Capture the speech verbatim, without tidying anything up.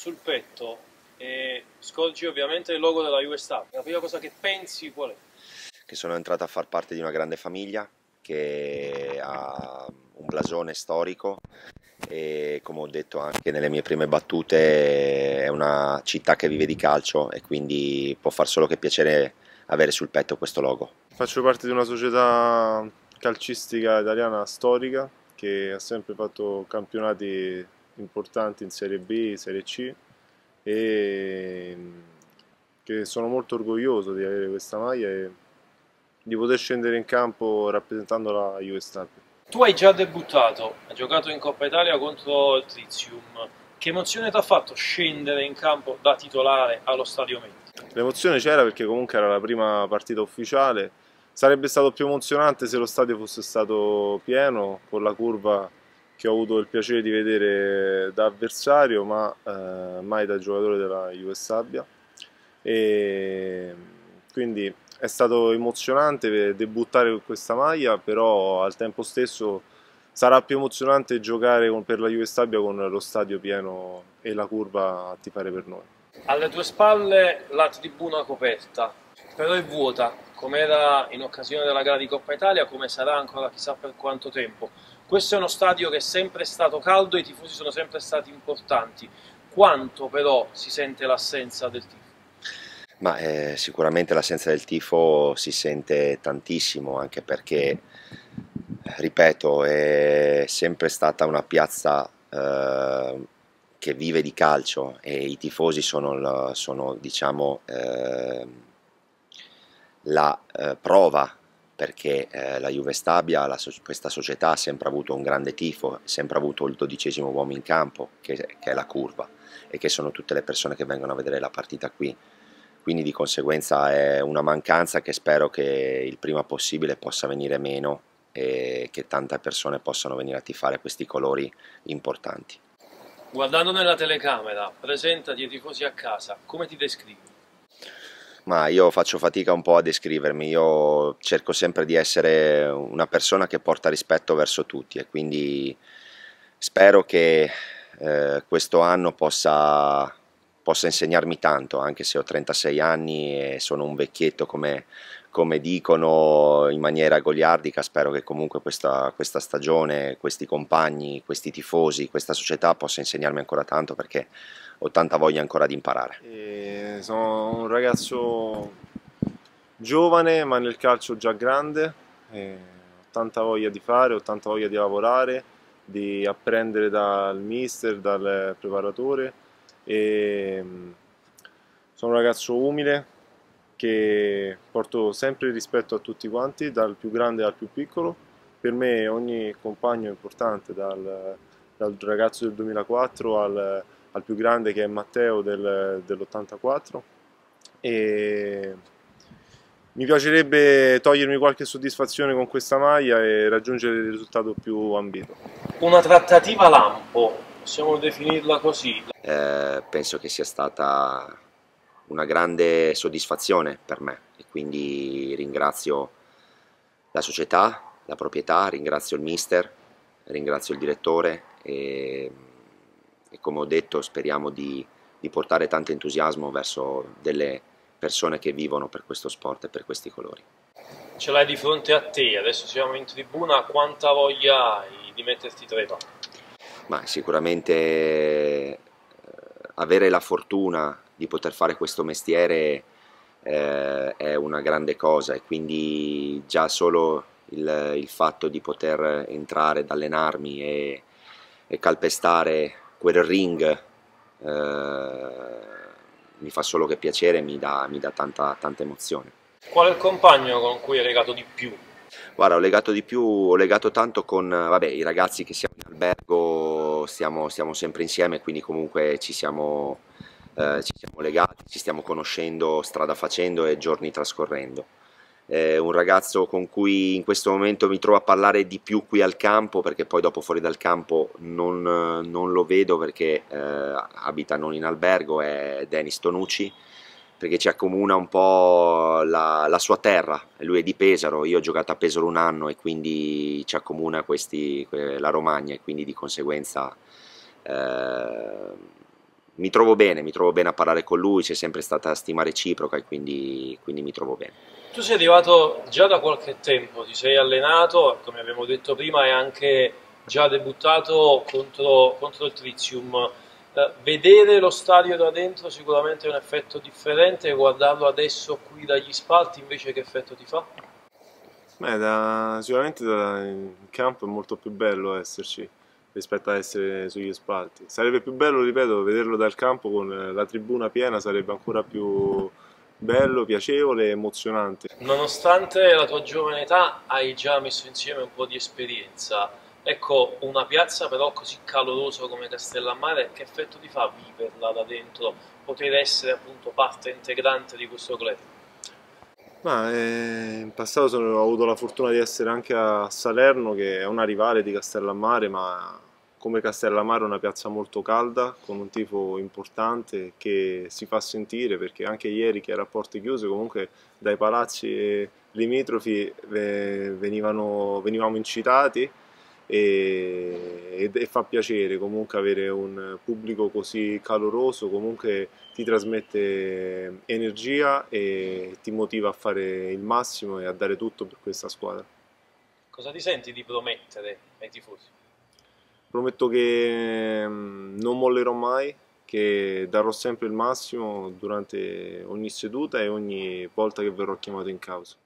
sul petto e scorgi ovviamente il logo della Juve Stabia. La prima cosa che pensi qual è? Che sono entrato a far parte di una grande famiglia che ha un blasone storico e, come ho detto anche nelle mie prime battute, è una città che vive di calcio e quindi può far solo che piacere avere sul petto questo logo. Faccio parte di una società calcistica italiana storica che ha sempre fatto campionati importanti in Serie B, Serie C e che sono molto orgoglioso di avere questa maglia e di poter scendere in campo rappresentando la Juve Stabia. Tu hai già debuttato, hai giocato in Coppa Italia contro il Trizium. Che emozione ti ha fatto scendere in campo da titolare allo Stadio Menti? L'emozione c'era perché comunque era la prima partita ufficiale. Sarebbe stato più emozionante se lo stadio fosse stato pieno, con la curva che ho avuto il piacere di vedere da avversario, ma eh, mai da giocatore della Juve Stabia. E quindi è stato emozionante debuttare con questa maglia, però al tempo stesso sarà più emozionante giocare con, per la Juve Stabia con lo stadio pieno e la curva a tifare per noi. Alle tue spalle la tribuna coperta, però è vuota, come era in occasione della gara di Coppa Italia, come sarà ancora chissà per quanto tempo. Questo è uno stadio che è sempre stato caldo e i tifosi sono sempre stati importanti. Quanto però si sente l'assenza del tifo? Ma eh, sicuramente l'assenza del tifo si sente tantissimo, anche perché, ripeto, è sempre stata una piazza eh, che vive di calcio e i tifosi sono, sono diciamo, eh, la eh, prova, perché eh, la Juve Stabia, la, questa società, ha sempre avuto un grande tifo, sempre avuto il dodicesimo uomo in campo, che, che è la curva, e che sono tutte le persone che vengono a vedere la partita qui. Quindi di conseguenza è una mancanza che spero che il prima possibile possa venire meno e che tante persone possano venire a tifare questi colori importanti. Guardando nella telecamera, presentati ai tifosi a casa, come ti descrivi? Ma io faccio fatica un po' a descrivermi, io cerco sempre di essere una persona che porta rispetto verso tutti e quindi spero che eh, questo anno possa... possa insegnarmi tanto, anche se ho trentasei anni e sono un vecchietto come, come dicono in maniera goliardica. Spero che comunque questa, questa stagione, questi compagni, questi tifosi, questa società possa insegnarmi ancora tanto, perché ho tanta voglia ancora di imparare. E sono un ragazzo giovane ma nel calcio già grande, e ho tanta voglia di fare, ho tanta voglia di lavorare, di apprendere dal mister, dal preparatore. E sono un ragazzo umile che porto sempre rispetto a tutti quanti, dal più grande al più piccolo. Per me ogni compagno è importante, dal, dal ragazzo del duemilaquattro al, al più grande che è Matteo del, dell'ottantaquattro, e mi piacerebbe togliermi qualche soddisfazione con questa maglia e raggiungere il risultato più ambito. Una trattativa lampo, possiamo definirla così. Eh, penso che sia stata una grande soddisfazione per me e quindi ringrazio la società, la proprietà, ringrazio il mister, ringrazio il direttore e, e come ho detto speriamo di, di portare tanto entusiasmo verso delle persone che vivono per questo sport e per questi colori. Ce l'hai di fronte a te, adesso siamo in tribuna, quanta voglia hai di metterti tra i pali? Ma sicuramente eh, avere la fortuna di poter fare questo mestiere eh, è una grande cosa, e quindi già solo il, il fatto di poter entrare ed allenarmi e, e calpestare quel ring eh, mi fa solo che piacere, mi dà, mi dà tanta, tanta emozione. Qual è il compagno con cui hai legato di più? Guarda, ho legato di più, ho legato tanto con vabbè, i ragazzi che siamo in albergo, stiamo, stiamo sempre insieme, quindi comunque ci siamo, eh, ci siamo legati, ci stiamo conoscendo strada facendo e giorni trascorrendo. È un ragazzo con cui in questo momento mi trovo a parlare di più qui al campo, perché poi dopo fuori dal campo non, non lo vedo, perché eh, abita non in albergo, è Denis Tonucci, perché ci accomuna un po' la, la sua terra. Lui è di Pesaro, io ho giocato a Pesaro un anno e quindi ci accomuna questi, la Romagna, e quindi di conseguenza eh, mi trovo bene, mi trovo bene a parlare con lui, c'è sempre stata stima reciproca e quindi, quindi mi trovo bene. Tu sei arrivato già da qualche tempo, ti sei allenato, come abbiamo detto prima, e anche già debuttato contro, contro il Trizium. Eh, vedere lo stadio da dentro sicuramente è un effetto differente, guardarlo adesso qui dagli spalti invece che effetto ti fa? Beh, da- sicuramente da- in campo è molto più bello esserci rispetto a essere sugli spalti. Sarebbe più bello, ripeto, vederlo dal campo con la tribuna piena, sarebbe ancora più bello, piacevole e emozionante. Nonostante la tua giovane età, hai già messo insieme un po' di esperienza. Ecco, una piazza però così calorosa come Castellammare, che effetto ti fa viverla da dentro, poter essere appunto parte integrante di questo club? Ma eh, in passato sono- ho avuto la fortuna di essere anche a Salerno, che è una rivale di Castellammare, ma come Castellammare è una piazza molto calda, con un tifo importante che si fa sentire, perché anche ieri che era a porte chiuse, comunque dai palazzi limitrofi eh, venivano, venivamo incitati e, e fa piacere comunque avere un pubblico così caloroso, comunque ti trasmette energia e ti motiva a fare il massimo e a dare tutto per questa squadra. Cosa ti senti di promettere ai tifosi? Prometto che mm, non mollerò mai, che darò sempre il massimo durante ogni seduta e ogni volta che verrò chiamato in causa.